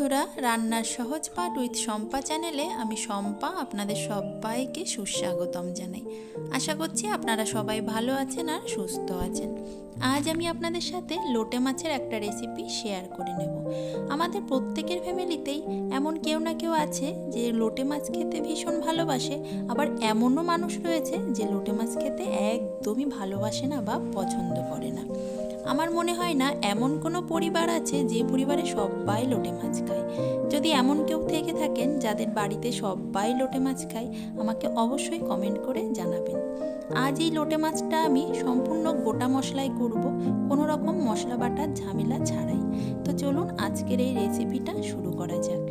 বন্ধুরা, রান্নার সহজ পাঠ উইথ শম্পা চ্যানেলে আমি শম্পা আপনাদের সবাইকে সুস্বাগতম জানাই। আশা করছি আপনারা সবাই ভালো আছেন আর সুস্থ আছেন। আজ আমি আপনাদের সাথে লোটে মাছের একটা রেসিপি শেয়ার করে নেব। আমাদের প্রত্যেকের ফ্যামিলিতেই এমন কেউ না কেউ আছে যে লোটে মাছ খেতে ভীষণ ভালোবাসে, আবার এমনও মানুষ রয়েছে যে লোটে মাছ খেতে একদমই ভালোবাসে না বা পছন্দ করে না। আমার মনে হয় না এমন কোনো পরিবার আছে যে পরিবারে সবাই লোটে মাছ খায়। যদি এমন কেউ থেকে থাকেন যাদের বাড়িতে সবাই লোটে মাছ খায়, আমাকে অবশ্যই কমেন্ট করে জানাবেন। আজ এই লোটে মাছটা আমি সম্পূর্ণ গোটা মশলায় করব, কোনো রকম মশলা বাটার ঝামেলা ছাড়াই। তো চলুন আজকের এই রেসিপিটা শুরু করা যাক।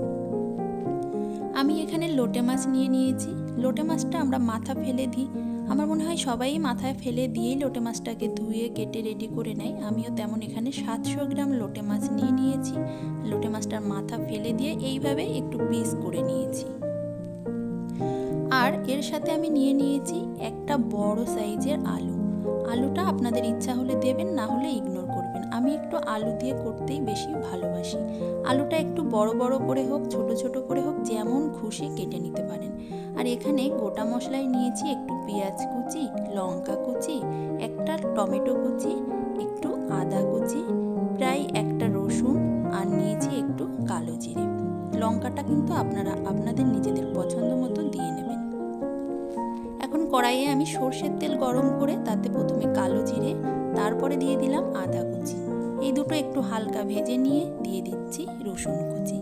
আমি এখানে লোটে মাছ নিয়ে নিয়েছি। লোটে মাছটা আমরা মাথা ফেলে দিই। আমার মনে হয় সবাই মাথায় ফেলে দিয়েই লোটে মাছটাকে ধুয়ে কেটে রেডি করে নেয়। আমিও তেমন এখানে 700 গ্রাম লোটে মাছ নিয়ে নিয়েছি। লোটে মাছটার মাথা ফেলে দিয়ে এইভাবে একটু পিস করে নিয়েছি। আর এর সাথে আমি নিয়ে নিয়েছি একটা বড় সাইজের আলু। আলুটা আপনাদের ইচ্ছা হলে দেবেন, না হলে ইগনোর করবেন। আমি একটু আলু দিয়ে করতেই বেশি ভালোবাসি। আলুটা একটু বড় বড় করে হোক, ছোট ছোট করে হোক, যেমন খুশি কেটে নিতে পারেন। আর এখানে গোটা মশলায় নিয়েছি একটু পেঁয়াজ কুচি, লঙ্কা কুচি, একটা টমেটো কুচি, একটু আদা কুচি, প্রায় একটা রসুন, আর নিয়েছি একটু কালো জিরে। লঙ্কাটা কিন্তু আপনারা আপনাদের নিজেদের পছন্দ মতো দিয়ে নেবেন। এখন কড়াইয়ে আমি সর্ষের তেল গরম করে তাতে প্রথমে কালো জিরে, তারপরে দিয়ে দিলাম আদা কুচি। এই দুটো একটু হালকা ভেজে নিয়ে দিয়ে দিচ্ছি রসুন কুচি।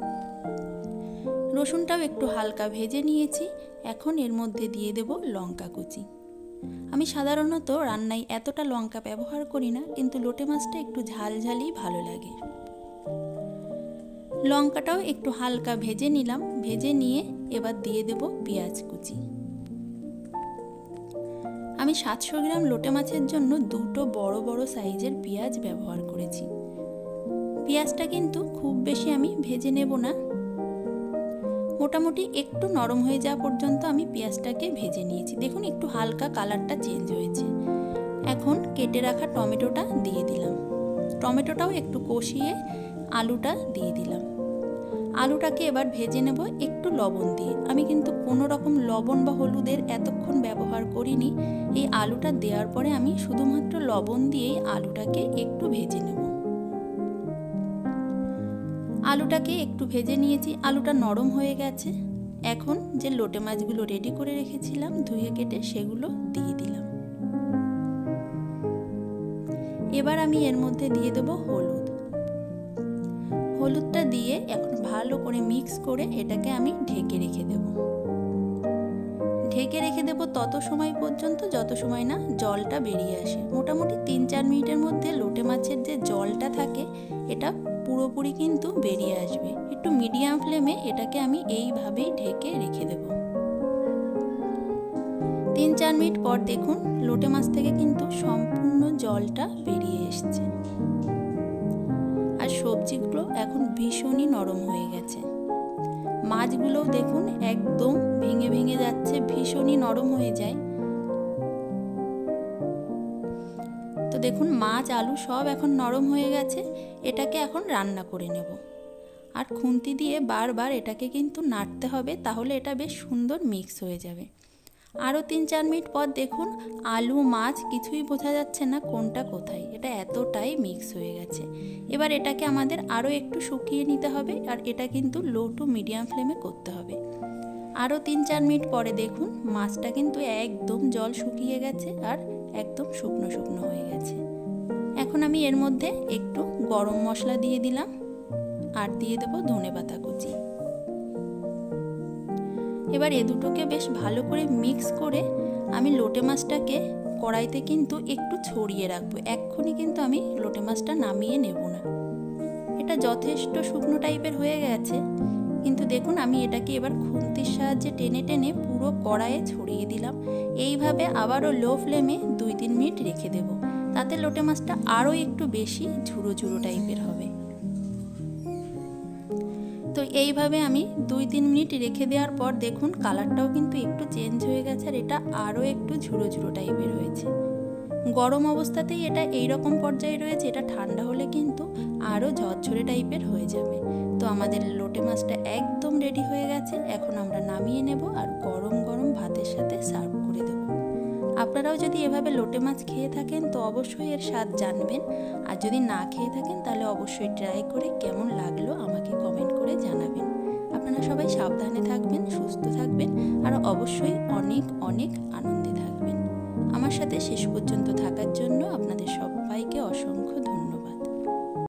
রসুনটাও একটু হালকা ভেজে নিয়েছি। এখন এর মধ্যে দিয়ে দেব লঙ্কা কুচি। আমি সাধারণত রান্নায় এতটা লঙ্কা ব্যবহার করি না, কিন্তু লোটে মাছটা একটু ঝালঝালি ভালো লাগে। লঙ্কাটাও একটু হালকা ভেজে নিলাম। ভেজে নিয়ে এবার দিয়ে দেব পেঁয়াজ কুচি। আমি 700 গ্রাম লোটে মাছের জন্য দুটো বড় বড় সাইজের পেঁয়াজ ব্যবহার করেছি। পেঁয়াজটা কিন্তু খুব বেশি আমি ভেজে নেব না, মোটামুটি একটু নরম হয়ে যাওয়া পর্যন্ত আমি পেঁয়াজটাকে ভেজে নিয়েছি। দেখুন একটু হালকা কালারটা চেঞ্জ হয়েছে। এখন কেটে রাখা টমেটোটা দিয়ে দিলাম। টমেটোটাও একটু কষিয়ে আলুটা দিয়ে দিলাম। আলুটাকে এবার ভেজে নেব একটু লবণ দিয়ে। আমি কিন্তু কোনো রকম লবণ বা হলুদের এতক্ষণ ব্যবহার করিনি। এই আলুটা দেওয়ার পরে আমি শুধুমাত্র লবণ দিয়েই আলুটাকে একটু ভেজে নেব। আলুটাকে একটু ভেজে নিয়েছি, আলুটা নরম হয়ে গেছে। এখন যে লোটে মাছগুলো রেডি করে রেখেছিলাম ধুয়ে কেটে, সেগুলো দিয়ে দিলাম। এবার আমি এর মধ্যে দিয়ে দেব হলুদ। হলুদটা দিয়ে এখন ভালো করে মিক্স করে এটাকে আমি ঢেকে রেখে দেব। ঢেকে রেখে দেব তত সময় পর্যন্ত যত সময় না জলটা বেরিয়ে আসে। মোটামুটি 3-4 মিনিটের মধ্যে লোটে মাছের যে জলটা থাকে এটা পুরোপুরি কিন্তু বেরিয়ে আসবে। একটু মিডিয়াম ফ্লেমে এটাকে আমি এইভাবেই ঢেকে রেখে দেব। 3-4 মিনিট পর দেখুন লোটে মাছ থেকে কিন্তু সম্পূর্ণ জলটা বেরিয়ে এসছে। আর সবজিগুলো এখন ভীষণই নরম হয়ে গেছে। মাছগুলোও দেখুন একদম ভেঙে ভেঙে যাচ্ছে, ভীষণই নরম হয়ে যায়। তো দেখুন মাছ আলু সব এখন নরম হয়ে গেছে। এটাকে এখন রান্না করে নেব। আর খুন্তি দিয়ে বারবার এটাকে কিন্তু নাড়তে হবে, তাহলে এটা বেশ সুন্দর মিক্স হয়ে যাবে। আরও 3-4 মিনিট পর দেখুন আলু মাছ কিছুই বোঝা যাচ্ছে না কোনটা কোথায়, এটা এতটাই মিক্স হয়ে গেছে। এবার এটাকে আমাদের আরও একটু শুকিয়ে নিতে হবে, আর এটা কিন্তু লো টু মিডিয়াম ফ্লেমে করতে হবে। আরও 3-4 মিনিট পরে দেখুন মাছটা কিন্তু একদম জল শুকিয়ে গেছে আর একদম শুকনো শুকনো হয়ে গেছে। এখন আমি এর মধ্যে একটু গরম মশলা দিয়ে দিলাম, আর দিয়ে দেবো ধনেপাতা কুচি। এবার এ দুটোকে বেশ ভালো করে মিক্স করে আমি লোটে মাছটাকে কড়াইতে কিন্তু একটু ছড়িয়ে রাখবো। এক্ষুনি কিন্তু আমি লোটে মাছটা নামিয়ে নেব না। এটা যথেষ্ট শুকনো টাইপের হয়ে গেছে, কিন্তু দেখুন আমি এটাকে এবার খুন্তির সাহায্যে টেনে টেনে পুরো কড়াইয়ে ছড়িয়ে দিলাম। এইভাবে আবারও লো ফ্লেমে 2-3 মিনিট রেখে দেব, তাতে লোটে মাছটা আরও একটু বেশি ঝুড়ো ঝুড়ো টাইপের হবে। তো এইভাবে আমি 2-3 মিনিট রেখে দেওয়ার পর দেখুন কালারটাও কিন্তু একটু চেঞ্জ হয়ে গেছে, আর এটা আরও একটু ঝুড়ো ঝুড়ো টাইপের হয়েছে। গরম অবস্থাতেই এটা এই রকম পর্যায়ে রয়েছে, এটা ঠান্ডা হলে কিন্তু আরও ঝরঝরে টাইপের হয়ে যাবে। তো আমাদের লোটে মাছটা একদম রেডি হয়ে গেছে। এখন আমরা নামিয়ে নেব আর গরম গরম ভাতের সাথে সার্ভ করে দেব। আপনারাও যদি এভাবে লোটে মাছ খেয়ে থাকেন তো অবশ্যই এর স্বাদ জানবেন, আর যদি না খেয়ে থাকেন তাহলে অবশ্যই ট্রাই করে কেমন লাগলো আমাকে কমেন্ট করে জানাবেন। আপনারা সবাই সাবধানে থাকবেন, সুস্থ থাকবেন, আর অবশ্যই অনেক অনেক আনন্দে থাকবেন। আমার সাথে শেষ পর্যন্ত থাকার জন্য আপনাদের সবাইকে অসংখ্য